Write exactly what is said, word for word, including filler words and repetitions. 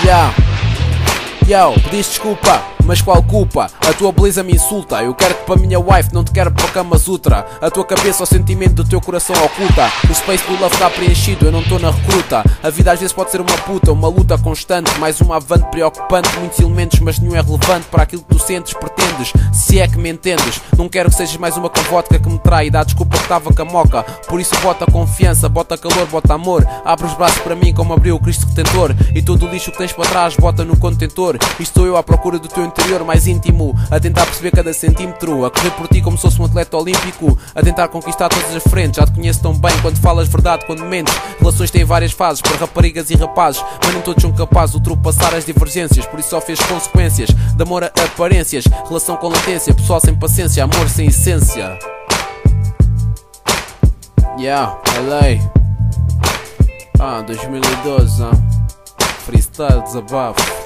Yeah. Yo, pediste desculpa, mas qual culpa? A tua beleza me insulta. Eu quero-te para minha wife, não te quero para a Kama Sutra. A tua cabeça, o sentimento do teu coração oculta. O space do love está preenchido, eu não estou na recruta. A vida às vezes pode ser uma puta, uma luta constante. Mais uma avante preocupante, muitos elementos, mas nenhum é relevante para aquilo que tu sentes, pretendes. Se é que me entendes, não quero que sejas mais uma vodka que me trai e dá desculpa que estava com a moca. Por isso bota confiança, bota calor, bota amor. Abre os braços para mim como abriu o Cristo Redentor. E todo o lixo que tens para trás bota no contentor. Estou eu à procura do teu interior mais íntimo, a tentar perceber cada centímetro, a correr por ti como se fosse um atleta olímpico, a tentar conquistar todas as frentes. Já te conheço tão bem quando falas verdade, quando mentes. Relações têm várias fases, para raparigas e rapazes, mas nem todos são capazes de ultrapassar as divergências. Por isso só fez consequências de amor a aparências, relação com latência, pessoal sem paciência, amor sem essência. Yeah, L A. Ah, dois mil e doze, ah. Freestyle, desabafo.